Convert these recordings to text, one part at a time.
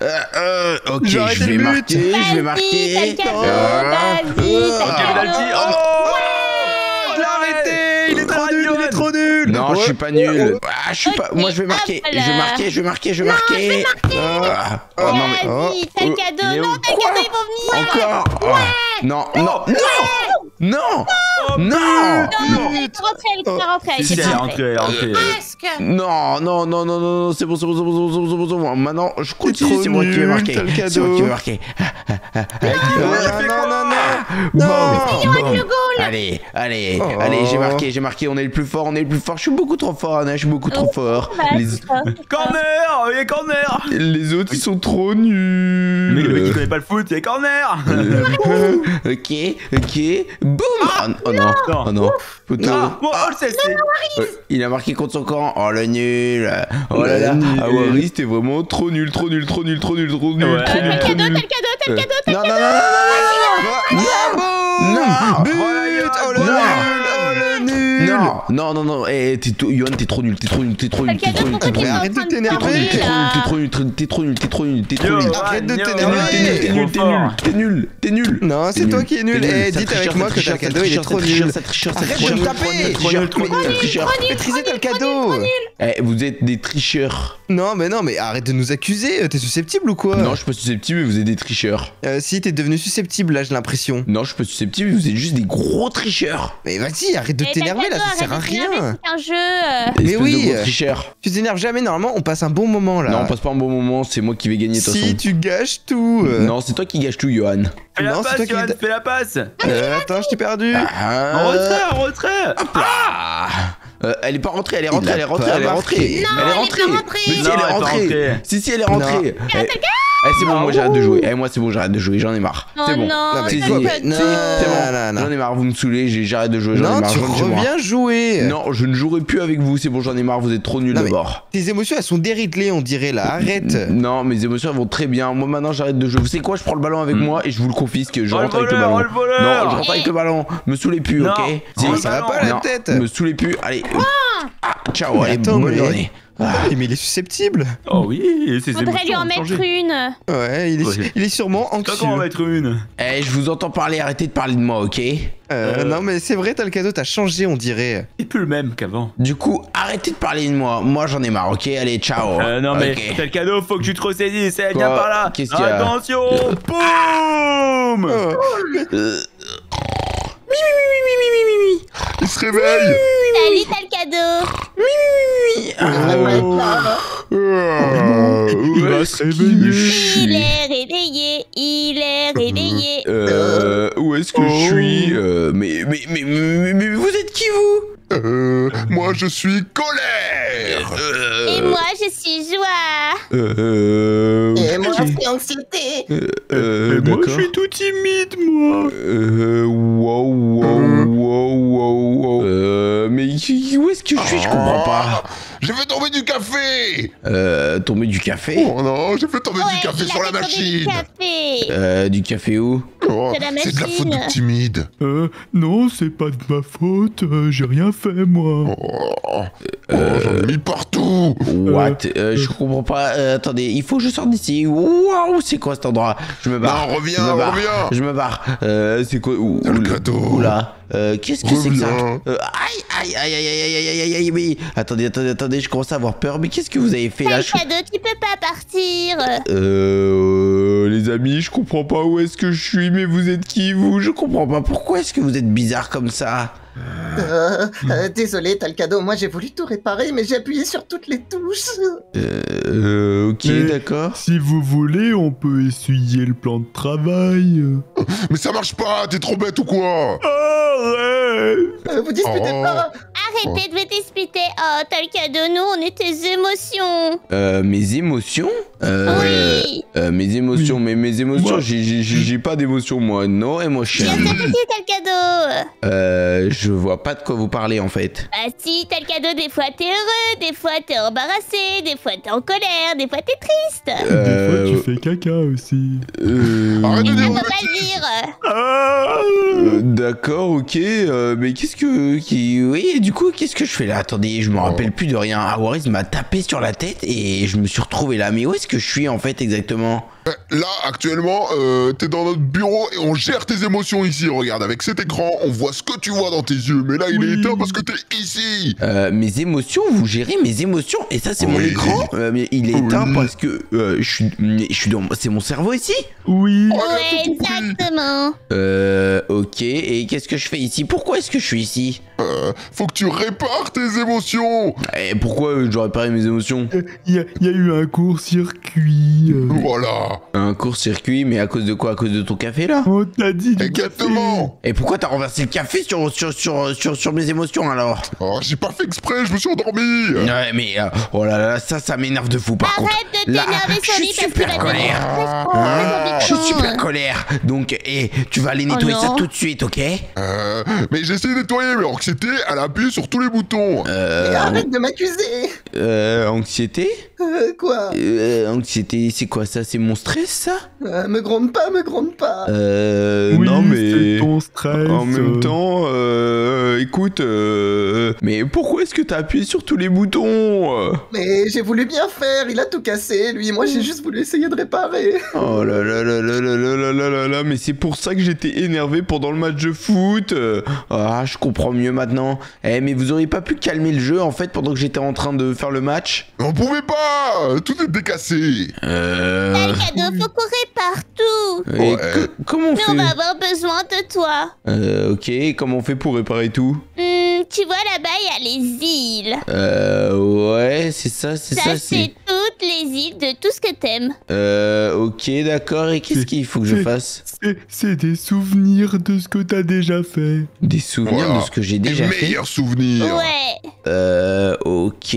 Ok, je vais marquer, je vais marquer. Il est trop nul, il est trop nul. Non, je suis pas nul. Je suis pas. Moi, je vais marquer. Je vais marquer, je vais marquer, je vais marquer. Oh non, mais. T'as le cadeau. Non, t'as le cadeau, ils vont venir. Encore. Non, non, non, non, non. Elle est rentrée. Si, elle est rentrée. Presque. Non, non, non, non, non, c'est bon, c'est bon, c'est bon, c'est bon, c'est bon, c'est bon. Maintenant, je continue, c'est moi qui vais marquer. C'est moi qui vais marquer. Non. Allez, allez, allez, j'ai marqué, on est le plus fort, je suis beaucoup trop fort, Anna, je suis beaucoup trop fort. Corner, il y a corner. Les autres, ils sont trop nuls. Mais le mec qui connaît pas le foot, il y a corner. Ok, boum. Oh non, oh non. Il a marqué contre son camp. Oh le nul. Oh là là. Ah Waris, t'es vraiment trop nul. T'as le cadeau. Non, non, non, but. Oh le nul. Non, non, non. Eh, Yohan, t'es trop nul. Arrête de t'énerver. T'es trop nul. Arrête de t'énerver. T'es nul. Non, c'est toi qui es nul. Eh, dites avec moi que t'as le cadeau, il est trop nul. Arrête de me taper. Maîtrisez t'as le cadeau. Eh, vous êtes des tricheurs. Non, mais arrête de nous accuser. T'es susceptible ou quoi? Non, je suis pas susceptible, mais vous êtes des tricheurs. Si, t'es devenu susceptible, là, j'ai l'impression. Non, je suis pas susceptible, vous êtes juste des gros tricheurs. Mais vas-y, arrête de t'énerver, là, ça sert à rien. C'est un jeu. Mais oui, tricheur. Tu t'énerves jamais, normalement, on passe un bon moment, là. Non, on passe pas un bon moment, c'est moi qui vais gagner, de toute façon. Si, tu gâches tout. Non, c'est toi qui gâches tout, Yohan. Fais la passe, Yohan, fais la passe. Attends, je t'ai perdu. En retrait. Hop là. Elle est pas rentrée, elle est rentrée. Non, elle est pas rentrée. Mais si, elle est rentrée. Si, elle est rentrée. C'est bon, moi j'arrête de jouer. Moi c'est bon, j'arrête de jouer, j'en ai marre. C'est bon. C'est bon. J'en ai marre, vous me saoulez, j'arrête de jouer, j'en ai marre. Non, tu reviens jouer. Non, je ne jouerai plus avec vous, c'est bon, j'en ai marre, vous êtes trop nuls d'abord. Tes émotions elles sont déréglées, on dirait là, arrête. Non, mes émotions elles vont très bien. Moi maintenant j'arrête de jouer. Vous savez quoi, je prends le ballon avec moi et je vous le confisque. Je rentre avec le ballon. Non, je rentre avec le ballon. Me saoulez plus, ok? Ça va pas la tête. Me saoulez plus, allez. Ciao, allez, bonne journée. Mais il est susceptible. Oh oui, c'est faudrait lui en mettre une. Ouais, il est sûrement anxieux. Comment en mettre une? Eh, je vous entends parler, arrêtez de parler de moi, ok? Non mais c'est vrai, t'as le cadeau, t'as changé on dirait. C'est plus le même qu'avant. Du coup, arrêtez de parler de moi. Moi j'en ai marre, ok? Allez, ciao. Non mais t'as le cadeau, faut que tu te ressaisisses. Viens par là. Qu'est-ce qu'il y a? Attention. Boum. Il se réveille. Salut, t'as le cadeau. Il va se réveiller. Il est réveillé. Où est-ce que je suis? Mais vous êtes qui vous? Moi je suis colère. Et moi, je suis joie. Et moi, c'est anxiété. Moi, je suis tout timide, moi. Mais où est-ce que je suis? Je comprends pas. J'ai fait tomber du café. Tomber du café? Oh non, j'ai fait tomber du café sur la machine. Du café où? C'est de la faute de timide. Non, c'est pas de ma faute, j'ai rien fait moi. J'en ai mis partout. What? Je comprends pas. Attendez, il faut que je sorte d'ici. Waouh, c'est quoi cet endroit? Je me barre. Non, reviens. Je me barre. C'est quoi? Le cadeau. Oula. Qu'est-ce que c'est que ça? Aïe. Mais attendez, je commence à avoir peur. Mais qu'est-ce que vous avez fait là? T'as le cadeau, tu peux pas partir. Les amis, je comprends pas où est-ce que je suis, mais vous êtes qui vous? Je comprends pas. Pourquoi est-ce que vous êtes bizarre comme ça? Désolé, t'as le cadeau. Moi, j'ai voulu tout réparer, mais j'ai appuyé sur toutes les touches. Ok, Mais d'accord. Si vous voulez, on peut essuyer le plan de travail. Mais ça marche pas, t'es trop bête ou quoi? Vous disputez pas. Arrêtez de vous disputer. Oh, t'as le cadeau, nous, on est tes émotions. Mes émotions? Oui. Mes émotions, mais mes émotions, Moi. j'ai pas d'émotions, moi. No emotion. Bien sûr que si, t'as le cadeau. Je vois pas de quoi vous parlez, en fait. Bah si, t'as le cadeau, des fois t'es heureux, des fois t'es embarrassé, des fois t'es en colère, des fois t'es triste. Des fois, tu fais caca aussi. Arrête de Ça dire. faut pas le dire. D'accord, ok. Mais qu'est-ce que... Oui, du coup, qu'est-ce que je fais là? Attendez, je me rappelle plus de rien. Awaris m'a tapé sur la tête et je me suis retrouvé là. Mais où est-ce que je suis en fait exactement? Là, actuellement, t'es dans notre bureau et on gère tes émotions ici. Regarde, avec cet écran, on voit ce que tu vois dans tes yeux. Mais là, il est éteint parce que t'es ici. Mes émotions, vous gérez mes émotions? Et ça, c'est mon écran? Mais il est éteint parce que je suis dans... C'est mon cerveau ici? Oui. Ouais, exactement. Ok. Et qu'est-ce que je fais ici? Pourquoi est-ce que je suis ici? Faut que tu répares tes émotions. Et pourquoi je dois réparer mes émotions? Il y a eu un court-circuit. Voilà. Un court-circuit, mais à cause de quoi? À cause de ton café là? On t'a dit du Exactement. Et pourquoi t'as renversé le café sur mes émotions alors? Oh, j'ai pas fait exprès, je me suis endormi. Ouais, mais oh là là, ça m'énerve de fou par contre. Arrête de Là, t'énerver je sur suis lui parce qu'il super va te colère. dire. Je suis super colère. Donc, tu vas aller nettoyer ça non. tout de suite, ok? Mais j'ai essayé de nettoyer, mais anxiété, elle a appuyé sur tous les boutons. Et arrête de m'accuser. Anxiété? Quoi? Anxiété, c'est quoi ça? C'est mon stress ça? Me gronde pas, me gronde pas. Oui, non mais... c'est ton stress. En même temps, écoute, mais pourquoi est-ce que t'as appuyé sur tous les boutons? Mais j'ai voulu bien faire, il a tout cassé, lui. Moi, j'ai juste voulu essayer de réparer. Oh là là là là là là là là là là, mais c'est pour ça que j'étais énervé pendant le match de foot. Ah, je comprends mieux maintenant. Eh, mais vous auriez pas pu calmer le jeu en fait pendant que j'étais en train de faire le match? On pouvait pas. Tout est décassé. T'as le cadeau, faut qu'on répare tout. Et Ouais. comment on Mais on va fait? avoir besoin de toi. Ok, comment on fait pour réparer tout? Tu vois là-bas, il y a les îles. Ouais, c'est ça, c'est ça, C'est toutes les îles de tout ce que t'aimes. Ok, d'accord, et qu'est-ce qu'il faut que je fasse? C'est des souvenirs de ce que t'as déjà fait. Des souvenirs Voilà. de ce que j'ai Les déjà fait? meilleurs souvenirs. Ouais. Ok,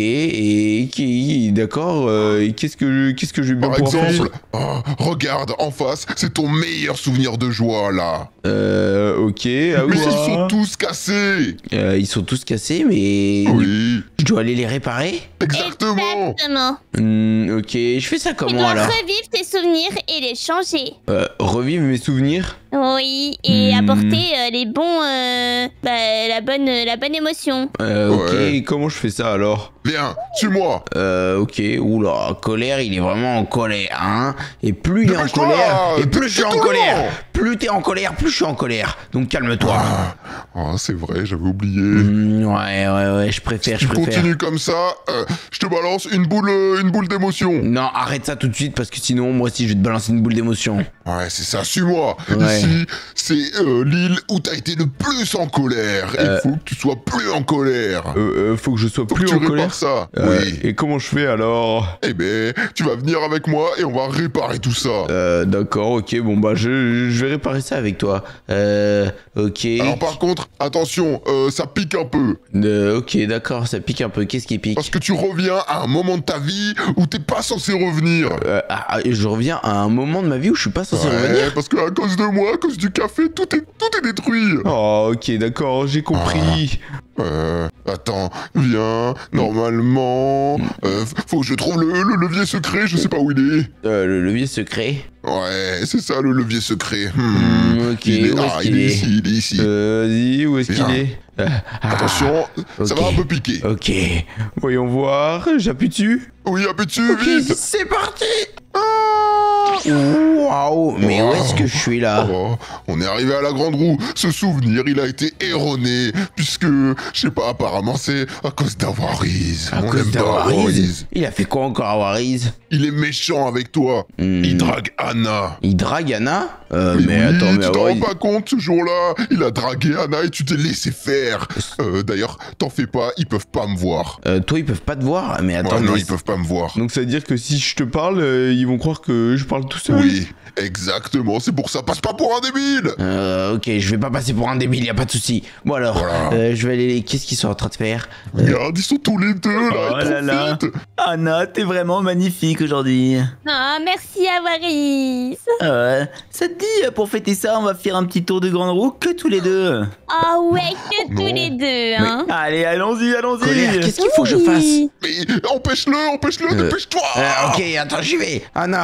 et d'accord, et qu'est-ce que je vais bien Par pouvoir faire? exemple, regarde en face, c'est ton meilleur souvenir de joie là. Ok, ah oui. Mais ils sont tous cassés. Ils sont tous cassés, mais Oui, je dois aller les réparer? exactement. Ok, je fais ça Tu comment dois alors? revivre tes souvenirs et les changer. Revivre mes souvenirs? Oui, et apporter les bons, la bonne émotion. Ok, Ouais. et comment je fais ça alors? Viens, suis-moi. Ok, oula, colère, il est vraiment en colère, hein. Et plus il est en Dépêche-toi, colère, et plus je suis en tout le colère. monde. Plus t'es en colère, plus je suis en colère. Donc calme-toi. Ah, c'est vrai, j'avais oublié. Ouais, je préfère. Tu continues comme ça, je te balance une boule d'émotion. Non, arrête ça tout de suite parce que sinon, moi aussi, je vais te balancer une boule d'émotion. Ouais, c'est ça, suis-moi. Ouais. Ici, c'est l'île où t'as été le plus en colère. Il faut que tu sois plus en colère. Faut que je sois Faut plus que tu en colère. répares ça. Oui. Et comment je fais alors? Eh ben, tu vas venir avec moi et on va réparer tout ça. D'accord, ok, bon bah je vais réparer ça avec toi. Ok. Alors par contre, attention, ça pique un peu. Ok, d'accord, ça pique un peu. Qu'est-ce qui pique? Parce que tu reviens à un moment de ta vie où t'es pas censé revenir. Je reviens à un moment de ma vie où je suis pas censé revenir. Parce qu'à cause de moi, à cause du café, tout est détruit. Oh, ok, d'accord, j'ai compris. Attends, viens, normalement... faut que je trouve le levier secret, je sais pas où il est. Le levier secret. Ouais, c'est ça, le levier secret. Ok, Il est, où est-ce il qu'il est est? ici, il est ici. Vas-y, où est-ce qu'il Viens. est? Attention, ça ok. va un peu piquer. Ok, voyons voir, j'appuie dessus. Oui, appuie dessus, Ok, vite. c'est parti. Waouh, mais où est-ce que je suis là? Oh, on est arrivé à la grande roue. Ce souvenir, il a été erroné, puisque, je sais pas, apparemment, c'est à cause d'Awariz. À On cause l'aime pas, d'Awariz. Awariz. Il a fait quoi encore, Awariz? Il est méchant avec toi. Il drague Anna. Il drague Anna? Mais Oui, attends, mais tu t'en rends Awariz... pas compte ce jour-là. Il a dragué Anna et tu t'es laissé faire. D'ailleurs, t'en fais pas, ils peuvent pas me voir. toi, ils peuvent pas te voir? Mais attends, Ouais, non, mais ils peuvent pas me voir. donc ça veut dire que si je te parle, ils vont croire que je parle tout seul? Oui, exactement, c'est pour ça. Passe pas pour un débile. Ok, je vais pas passer pour un débile, y a pas de souci. Bon alors, Voilà. je vais aller... Qu'est-ce qu'ils sont en train de faire? Regarde, ils sont tous les deux là. Oh ils là là. profitent. Anna, t'es vraiment magnifique aujourd'hui. Ah, merci Avaris. Ça te dit, pour fêter ça, on va faire un petit tour de grande roue que tous les deux. Ah ouais, que tous Non. les deux, hein. Allez, allons-y, Colère, qu'est-ce qu'il faut que je fasse? Mais empêche-le, dépêche-toi. Ok, attends, j'y vais. Anna,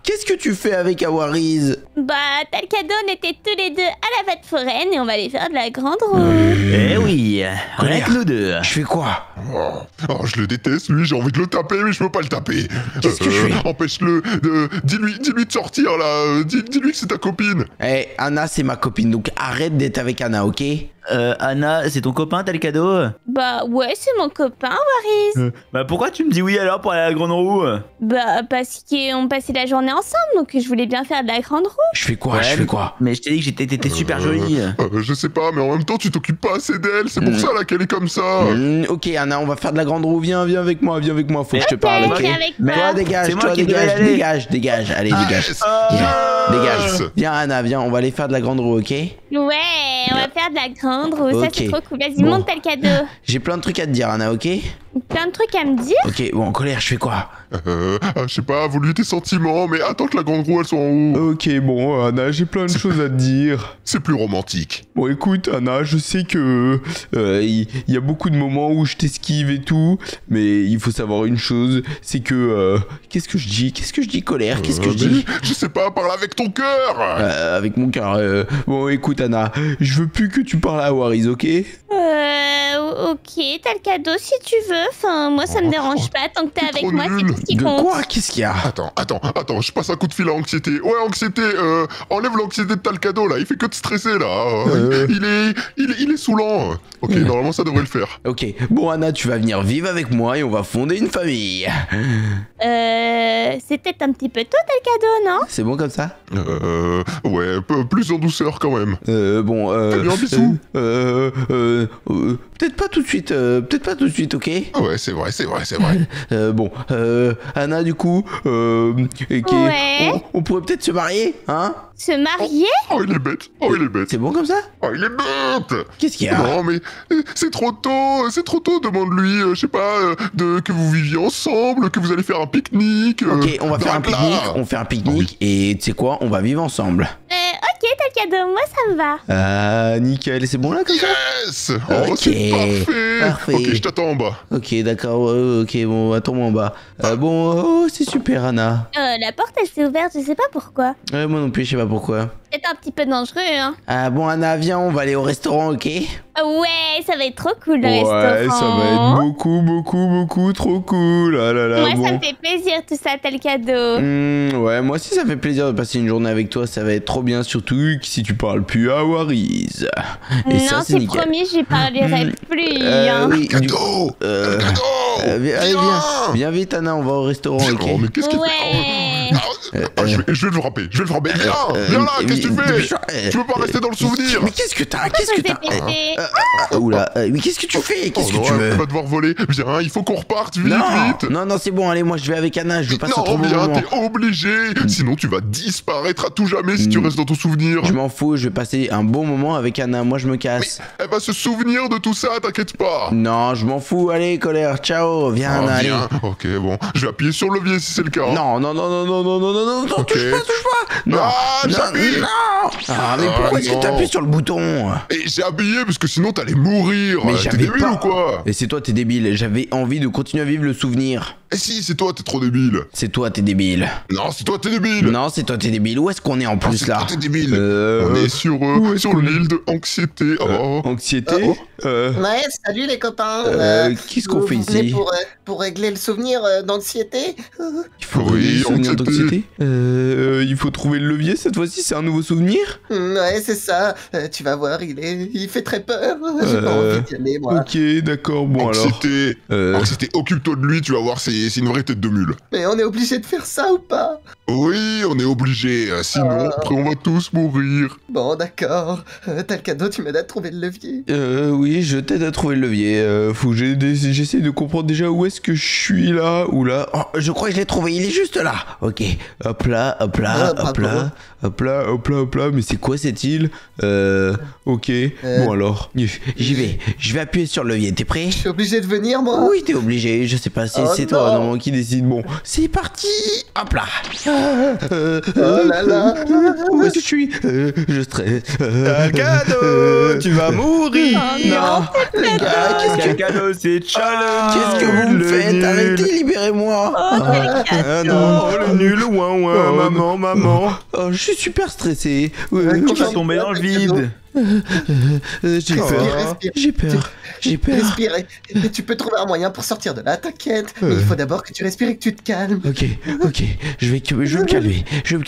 qu'est-ce que tu fais avec Awariz? Bah, Talcado, on était tous les deux à la vette foraine et on va aller faire de la grande roue. Eh oui, rien que nous deux. Je fais quoi? Oh, je le déteste, lui, j'ai envie de le taper, mais je peux pas le taper. Qu'est-ce que je fais? Empêche-le, dis-lui de sortir, là, dis-lui que c'est ta copine. Eh, Anna, c'est ma copine, donc arrête d'être avec Anna, ok? Anna, c'est ton copain, t'as le cadeau? Bah, ouais, c'est mon copain, Wariz. Bah pourquoi tu me dis oui alors pour aller à la grande roue? Bah, parce qu'on passait la journée ensemble, donc je voulais bien faire de la grande roue. Je fais quoi? Je fais quoi? Mais je t'ai dit que t'étais super jolie. Je sais pas, mais en même temps, tu t'occupes pas assez d'elle, c'est pour ça, là, qu'elle est comme ça. Ok, Anna, on va faire de la grande roue, viens avec moi, faut que je te parle, ok? viens avec Toi, moi. dégage, C'est moi toi, qui devais dégage, y aller. allez, dégage. Yes. Dégage. Viens, Anna, viens, on va aller faire de la grande roue, ok? Ouais, on va faire de la grande roue, ça c'est Ok. trop cool. Vas-y, Bon. monte Talcado. J'ai plein de trucs à te dire, Anna, ok? Plein de trucs à me dire. Ok, bon, en colère, je fais quoi? Je sais pas, vaut lui tes sentiments, mais attends que la grande roue, elle soit en haut. Ok, bon, Anna, j'ai plein de choses à te dire. C'est plus romantique. Bon, écoute, Anna, je sais que il y a beaucoup de moments où je t'esquive et tout, mais il faut savoir une chose, c'est que... Qu'est-ce que je dis, colère? Qu'est-ce que je Mais dis? Je sais pas, parle avec ton cœur. Avec mon cœur. Bon, écoute, Anna, je veux plus que tu parles à Wariz, ok? Ok, Talcado si tu veux. Enfin, moi ça me dérange pas tant que t'es t'es avec trop moi, c'est nul. tout ce qui De compte. quoi? Qu'est-ce qu'il y a? Attends, je passe un coup de fil à Anxiété. Ouais, Anxiété, enlève l'anxiété de Talcado, là, il fait que de stresser, là. Il est saoulant. Ok, normalement, ça devrait le faire. Ok, bon, Anna, tu vas venir vivre avec moi et on va fonder une famille. C'est peut-être un petit peu tôt Talcado, non? C'est bon comme ça? Ouais, plus en douceur, quand même. Bon, Fais-lui un bisou. peut-être pas tout de suite, ok? Ouais, c'est vrai. Bon, Anna, du coup, Ouais. on pourrait peut-être se marier, hein? Se marier? Oh, il est bête. C'est bon comme ça? Oh, il est bête. Qu'est-ce qu'il y a? Non, mais c'est trop tôt, demande-lui, je sais pas, que vous viviez ensemble, que vous allez faire un pique-nique. Ok, on va faire un Dracula. pique-nique, et tu sais quoi, on va vivre ensemble. Ok Talcado, moi ça me va. Ah, nickel, c'est bon là comme ça? Yes. Oh, Ok, c'est parfait. parfait. Ok, je t'attends en bas. Ok, d'accord, ok, bon, attends-moi en bas. C'est super, Anna. La porte elle s'est ouverte, je sais pas pourquoi. Moi non plus, je sais pas pourquoi. C'est un petit peu dangereux, hein. Ah bon, Anna, viens, on va aller au restaurant, ok? Ouais, ça va être trop cool le Ouais, restaurant. ça va être beaucoup trop cool. Ah là là, Moi bon. ça me fait plaisir tout ça, Talcado. Ouais, moi aussi, ça fait plaisir de passer une journée avec toi, ça va être trop bien, surtout si tu parles plus à Wariz. Et Non, ça, c'est c'est nickel. promis, j'y parlerai plus. Hein. Oui, du coup, Cadeau. allez, viens vite, Anna, on va au restaurant, ok? Oh, mais qu'est-ce qu'il fait? Ouais. Je vais le frapper. Viens là, qu'est-ce que tu fais? Tu veux pas rester dans le souvenir? Mais qu'est-ce que t'as? Qu'est-ce que t'as? Pété. Oula, mais qu'est-ce que tu fais? Qu'est-ce que tu Elle veux? va devoir voler. Viens, il faut qu'on reparte vite. Non, c'est bon, allez, moi je vais avec Anna, je passe un trop Non, bon viens, moment. t'es obligé. Sinon, tu vas disparaître à tout jamais si tu restes dans ton souvenir. Je m'en fous, je vais passer un bon moment avec Anna, moi je me casse. Elle va se souvenir de tout ça, t'inquiète pas. Non, je m'en fous, allez, colère, ciao, viens Anna, allez. Viens. Ok, bon. Je vais appuyer sur le levier si c'est le cas. Non, Ok. touche pas. Non, Ah, j'appuie. non. Ah, mais pourquoi est-ce que non. t'appuies sur le bouton? Et j'ai appuyé parce que sinon t'allais mourir. Mais T'es j'avais débile pas. ou quoi? Et c'est toi, t'es débile, j'avais envie de continuer à vivre le souvenir. Eh si, c'est toi, t'es trop débile. C'est toi, t'es débile. Non, c'est toi, t'es débile. Non, c'est toi, t'es débile. Où est-ce qu'on est en plus C'est là? toi, t'es débile. Euh, On est sur l'île de Anxiété. Oh. Anxiété. Ouais, salut les copains. Qu'est-ce qu'on vous fait venez ici? pour régler le souvenir d'anxiété. Il faut Oui, régler les souvenirs anxiété. d'anxiété. Il faut trouver le levier cette fois-ci, c'est un nouveau souvenir? Ouais, c'est ça. Tu vas voir, il fait très peur. J'ai pas envie d'y aller, moi. Ok, d'accord, bon alors. Anxiété. Anxiété, occupe-toi de lui, tu vas voir, c'est une vraie tête de mule. Mais on est obligé de faire ça ou pas? Oui, on est obligé. Sinon, après, on va tous mourir. Bon, d'accord. T'as le cadeau, tu m'aides à trouver le levier. Oui, je t'aide à trouver le levier. Faut que j'essaie de comprendre déjà où est-ce que je suis là. Ou là. Oh, je crois que je l'ai trouvé, il est juste là. Ok. Hop là, hop là, Ah, hop là. bravo. Hop là, hop là, hop là. Mais c'est quoi cette île? Ok. Bon alors. J'y vais. Je vais appuyer sur le levier. T'es prêt? Je suis obligé de venir, moi? Oui, t'es obligé. Je sais pas si Oh c'est toi, non. normalement, qui décide. Bon, c'est parti. Hop là. Oh là là. Où est-ce que je suis? Je stresse. Cadeau, tu vas mourir. Non, les gars, qu'est-ce que Cadeau, c'est challenge. Qu'est-ce que vous me faites? Arrêtez, libérez-moi. Ah non, le nul, ouin, maman. Oh, je suis super stressé. Tu vas tomber dans le vide. J'ai peur. Respire. Et tu peux trouver un moyen pour sortir de là, t'inquiète. Mais il faut d'abord que tu respires et que tu te calmes. Ok. Je vais me calmer.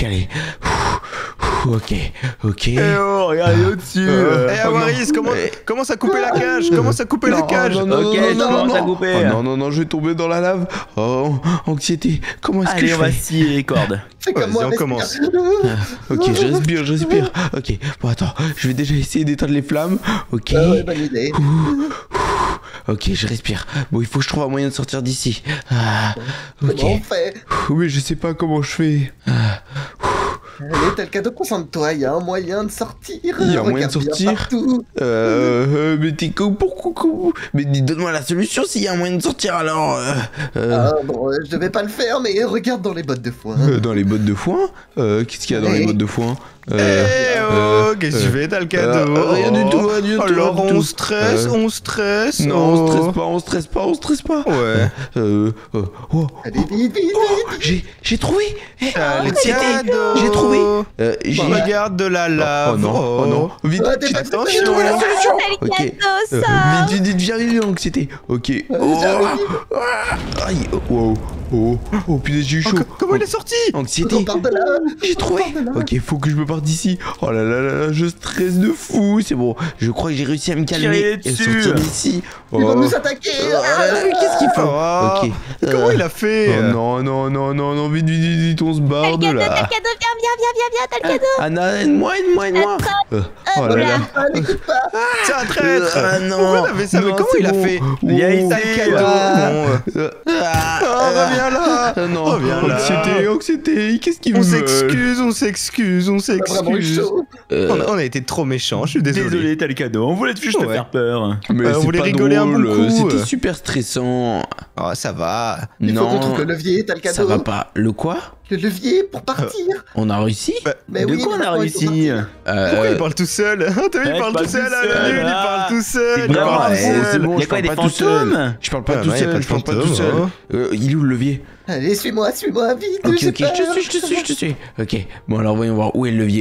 Ok. Eh oh, regardez au-dessus. Avaris, commence à couper la cage. Commence à couper la cage. Ok, je commence à couper. Non, je vais tomber dans la lave. Oh, anxiété. Comment est-ce que je Allez, on va fais? scier les cordes. Fais comme moi, on respire. commence. Ok, je respire. Ok, bon attends, je vais déjà essayer d'éteindre les flammes. Ok. Ouais, bonne idée. Ok, je respire. Bon, il faut que je trouve un moyen de sortir d'ici. Ok. Comment on fait? Oui, je sais pas comment je fais. Allez, t'as le cadeau, concentre-toi, il y a un moyen de sortir. Il y a un moyen de Regarde bien sortir partout. Mais t'es pourquoi? Mais donne-moi la solution s'il y a un moyen de sortir alors. Ah, bon, je devais pas le faire, mais regarde dans les bottes de foin. Dans les bottes de foin? Qu'est-ce qu'il y a dans les bottes de foin? Qu'est-ce que tu fais? T'as le cadeau. Rien du tout. Alors on stresse. Non, on stresse pas. Ouais. Allez, vite. J'ai trouvé. Le Anxiété. cadeau. J'ai trouvé. Regarde de la lave. Oh non. Vite, Ouais, j'ai attention. trouvé la solution. Le Ok. cadeau, ça. Vite, viens, anxiété. Ok. Aïe. Oh, putain, j'ai eu chaud. Comment il est sorti? Anxiété. On part de là. J'ai trouvé. Ok, faut que je me parte d'ici. Oh là là, je stresse de fou. C'est bon, je crois que j'ai réussi à me calmer et dessus. sortir d'ici. Ils vont nous attaquer. Qu'est-ce qu'il fait? Ok. Comment il a fait? Non, vite, on se barre de T'as le là. cadeau, viens, t'as le cadeau. Anna, aide-moi. Oh là là. N'écoute pas. C'est un traître. Ah non. Pourquoi t'avais ça? Mais Non, comment c'est il a bon. fait? Il a ici le cadeau. Reviens là. Non, Reviens là. anxiété, qu'est-ce qu'il On veut? s'excuse. T'as vraiment eu chaud. On a été trop méchants, je suis désolé. T'as le cadeau. On voulait juste te Ouais. faire peur. Mais on c'est voulait pas rigoler un bon drôle, coup. C'était super stressant. Oh, ça va. Il faut qu'on Non, trouve le levier, t'as le ça cadeau. va pas. Le quoi? Le levier pour partir. On a réussi? Mais De oui, quoi mais on a maintenant, il faut réussi? partir. Pourquoi il parle tout seul? T'as vu, il parle tout seul, le nul, il parle tout seul. C'est vraiment c'est bon, Y a je quoi, parle des pas tout seul. fantômes? Je parle pas Ah tout ouais, y a seul, pas de je parle pas tout fantôme, seul. hein. Il est où le levier? Allez, suis-moi, vite. Ok, j'ai peur. je te suis. Ok, bon alors voyons voir, où est le levier?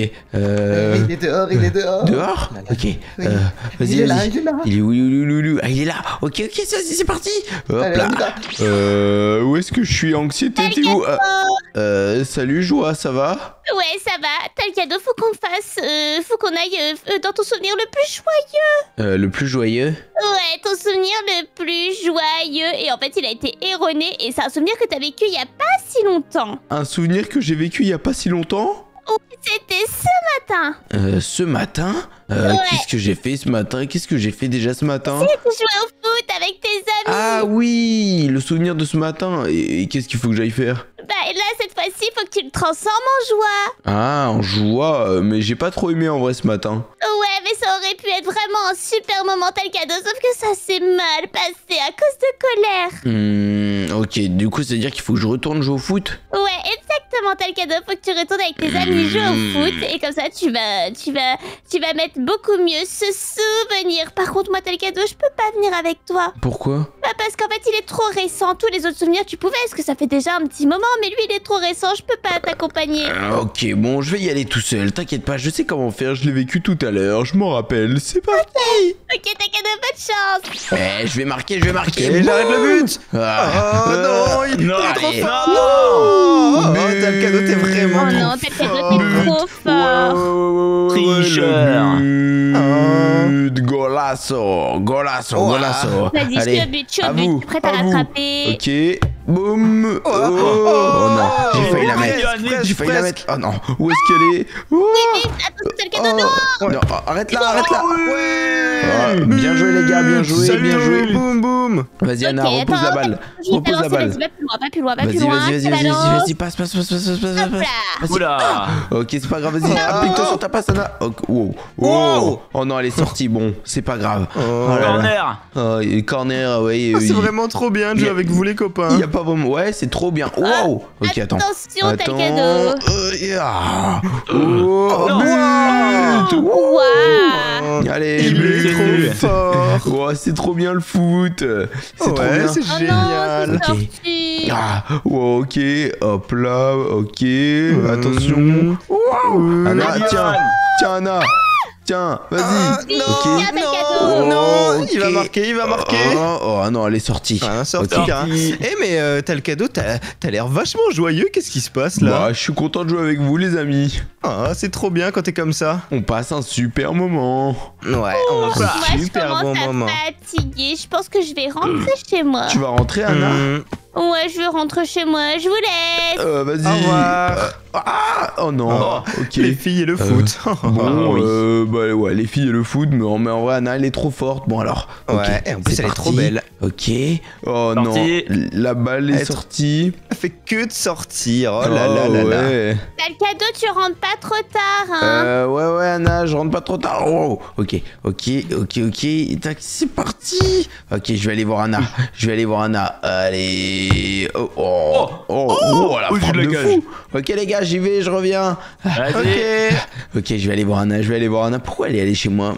Il est dehors. Dehors? Là, là. Ok, Oui. vas-y. Il est là. Il est où? Ah, il est là. Ok, c'est parti. Hop Allez, là. on y va. Où est-ce que je suis? Anxiété, t'es où? Salut, Joie, ça va? Ouais, ça va. T'as le cadeau, faut qu'on fasse. Faut qu'on aille dans ton souvenir le plus joyeux. Le plus joyeux? Ouais, ton souvenir le plus joyeux. Et en fait, il a été erroné. Et c'est un souvenir que t'as vécu il y a pas si longtemps. Un souvenir que j'ai vécu il y a pas si longtemps? Oui, c'était ce matin. Ce matin? Qu'est-ce que j'ai fait ce matin? Qu'est-ce que j'ai fait déjà ce matin? Tu jouais au foot avec tes amis. Ah oui, le souvenir de ce matin. Et qu'est-ce qu'il faut que j'aille faire? Bah là, cette fois-ci, faut que tu le transformes en joie. Ah, en joie, mais j'ai pas trop aimé en vrai ce matin. Ouais, mais ça aurait pu être vraiment un super moment tel cadeau, sauf que ça s'est mal passé à cause de colère. Ok, du coup, ça veut dire qu'il faut que je retourne jouer au foot? Ouais, exactement tel cadeau, faut que tu retournes avec tes amis jouer au foot, et comme ça, tu vas mettre beaucoup mieux ce souvenir. Par contre, moi, tel cadeau, je peux pas venir avec toi. Pourquoi? Bah parce qu'en fait, il est trop récent. Tous les autres souvenirs, tu pouvais, parce que ça fait déjà un petit moment, mais lui, il est trop récent, je peux pas t'accompagner. Ok, bon, je vais y aller tout seul, t'inquiète pas, je sais comment faire, je l'ai vécu tout à l'heure, je m'en rappelle, c'est parti. Ok, tel cadeau, bonne chance. Je vais marquer. Ok, j'arrête le but. Oh non, il est trop fort. Non. T'as le cadeau, t'es vraiment Oh trop non, tel cadeau, fort. t'es trop fort. Tricheur. Golasso. Vas-y, je suis au but, je suis prête à rattraper. Ok, boum. Oh non, j'ai failli la mettre. Oh non, où est-ce qu'elle est? Attends, tel cadeau, non. Non, arrête là. Ouais. Bien joué les gars, bien joué. Boum. Vas-y Anna, Ok, repose la attends, balle. Je vais Repose la t'avancer, balle. vas-y, va plus loin, Vas-y, passe. Hop là. Oula. Ok, c'est pas grave, vas-y, applique-toi sur ta passe, Anna. Wow. Oh non, elle est sortie, bon, c'est pas grave. Oh là là. Corner. Oh, et corner, ouais. C'est vraiment trop bien de jouer avec vous les copains. Il y a pas pas vraiment. Ouais, c'est trop bien. Wow. Ok, attends. Attention, t'as le cadeau. But. Wow. Allez, Il est trop fort. Oh, c'est trop bien le foot. C'est trop bien. c'est Oh génial. non, c'est Ok. sorti. Ah, wow, ok, hop là, ok, attention. Wow. Anna, tiens Anna, tiens, vas-y. Oui, Ok. tiens, t'as le cadeau. Non, ok. il va marquer. Oh non, elle est sortie. Ah, sorti, Ok. hein. Eh mais t'as le cadeau, t'as l'air vachement joyeux, qu'est-ce qui se passe là? Bah, je suis content de jouer avec vous, les amis. Ah, c'est trop bien quand t'es comme ça. On passe un super moment. Ouais, on Moi, passe un je super bon commence moment. à fatiguer. Je pense que je vais rentrer chez moi. Tu vas rentrer, Anna? Ouais, je veux rentrer chez moi. Je vous laisse. Vas-y. Au revoir. Oh non. Oh, ok. Les filles et le foot. Bon, bah ouais, les filles et le foot, mais en vrai, Anna, elle est trop forte. Bon, alors. ok, Ouais, et en plus c'est elle est parti. trop belle. Ok. Oh Sorti. non. La balle est Elle- sortie. Elle fait que de sortir. Oh là là là là. ouais. T'as le cadeau, tu rentres pas trop tard, hein. Ouais, Anna, je rentre pas trop tard. Oh, ok. Tac, c'est parti. Ok, je vais aller voir Anna. Allez. La je frappe la de gage. fou. Ok, les gars, j'y vais, je reviens. Vas-y. Ok, je vais aller voir Anna. Pourquoi elle est allée chez moi?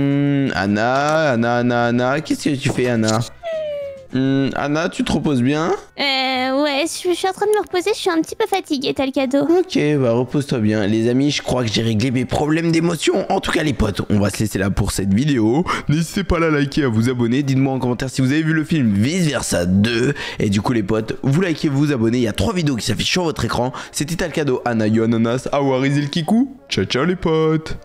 Anna. Qu'est-ce que tu fais, Anna? Anna, tu te reposes bien? Ouais, je suis en train de me reposer. Je suis un petit peu fatiguée. T'as le cadeau. Ok, bah repose-toi bien. Les amis, je crois que j'ai réglé mes problèmes d'émotion. En tout cas, les potes, on va se laisser là pour cette vidéo. N'hésitez pas à la liker, à vous abonner. Dites-moi en commentaire si vous avez vu le film Vice Versa 2. Et du coup, les potes, vous likez, vous abonnez. Il y a 3 vidéos qui s'affichent sur votre écran. C'était Talcado, Anna, Yo Ananas, Awariz et le Kikou. Ciao, ciao les potes.